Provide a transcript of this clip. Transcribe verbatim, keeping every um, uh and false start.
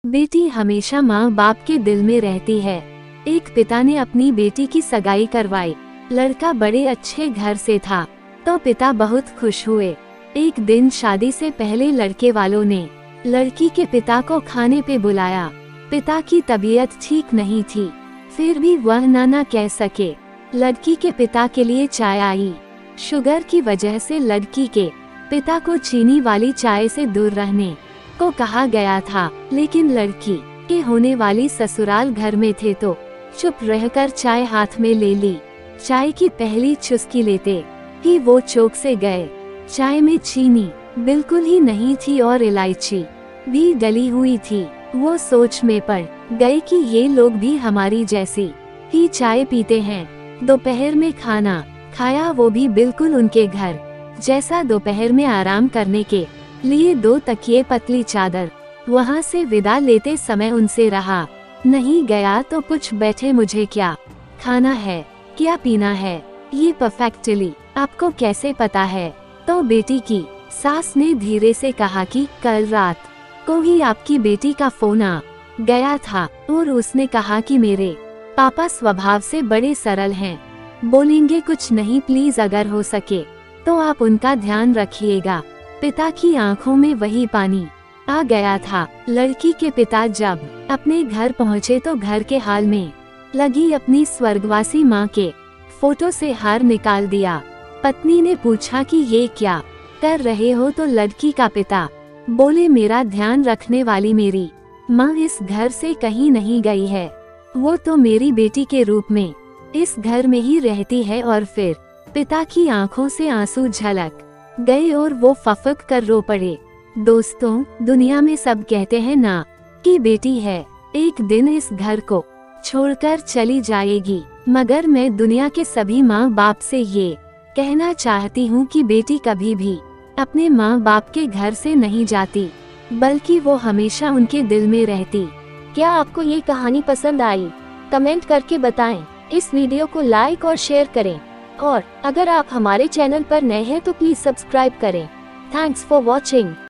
बेटी हमेशा माँ बाप के दिल में रहती है। एक पिता ने अपनी बेटी की सगाई करवाई। लड़का बड़े अच्छे घर से था, तो पिता बहुत खुश हुए। एक दिन शादी से पहले लड़के वालों ने लड़की के पिता को खाने पे बुलाया। पिता की तबीयत ठीक नहीं थी, फिर भी वह ना ना कह सके। लड़की के पिता के लिए चाय आई। शुगर की वजह से लड़की के पिता को चीनी वाली चाय से दूर रहने को कहा गया था, लेकिन लड़की के होने वाली ससुराल घर में थे तो चुप रहकर चाय हाथ में ले ली। चाय की पहली चुस्की लेते ही वो चौंक से गए। चाय में चीनी बिल्कुल ही नहीं थी और इलायची भी डली हुई थी। वो सोच में पड़ गए कि ये लोग भी हमारी जैसी ही चाय पीते हैं। दोपहर में खाना खाया, वो भी बिल्कुल उनके घर जैसा। दोपहर में आराम करने के लिए दो तकिए, पतली चादर। वहाँ से विदा लेते समय उनसे रहा नहीं गया तो कुछ बैठे, मुझे क्या खाना है, क्या पीना है, ये परफेक्टली आपको कैसे पता है? तो बेटी की सास ने धीरे से कहा कि कल रात को ही आपकी बेटी का फोन आ गया था और उसने कहा कि मेरे पापा स्वभाव से बड़े सरल हैं, बोलेंगे कुछ नहीं, प्लीज अगर हो सके तो आप उनका ध्यान रखिएगा। पिता की आंखों में वही पानी आ गया था। लड़की के पिता जब अपने घर पहुंचे तो घर के हाल में लगी अपनी स्वर्गवासी माँ के फोटो से हार निकाल दिया। पत्नी ने पूछा कि ये क्या कर रहे हो? तो लड़की का पिता बोले, मेरा ध्यान रखने वाली मेरी माँ इस घर से कहीं नहीं गई है, वो तो मेरी बेटी के रूप में इस घर में ही रहती है। और फिर पिता की आंखों से आंसू झलक गए और वो फफक कर रो पड़े। दोस्तों, दुनिया में सब कहते हैं ना कि बेटी है एक दिन इस घर को छोड़कर चली जाएगी, मगर मैं दुनिया के सभी माँ बाप से ये कहना चाहती हूँ कि बेटी कभी भी अपने माँ बाप के घर से नहीं जाती, बल्कि वो हमेशा उनके दिल में रहती। क्या आपको ये कहानी पसंद आई? कमेंट करके बताएं। इस वीडियो को लाइक और शेयर करें, और अगर आप हमारे चैनल पर नए हैं तो प्लीज सब्सक्राइब करें। Thanks for watching.